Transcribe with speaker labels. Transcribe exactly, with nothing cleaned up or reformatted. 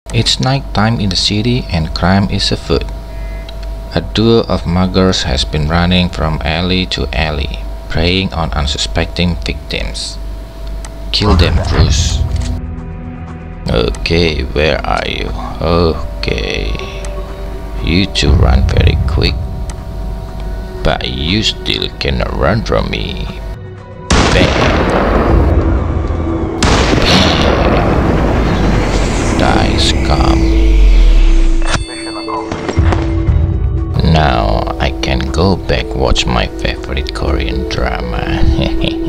Speaker 1: It's night time in the city and crime is afoot. A duo of muggers has been running from alley to alley, preying on unsuspecting victims. Kill them, Bruce. Okay, where are you? Okay. You two run very quick, but you still cannot run from me. Bang! Die, scum. Now I can go back watch my favorite Korean drama.